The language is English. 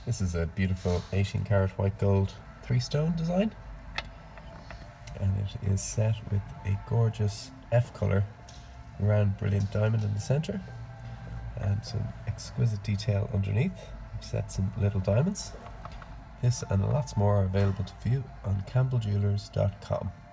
This is a beautiful 18 karat white gold 3-stone design, and it is set with a gorgeous F colour round brilliant diamond in the centre and some exquisite detail underneath, set some little diamonds. This and lots more are available to view on campbelljewelers.com.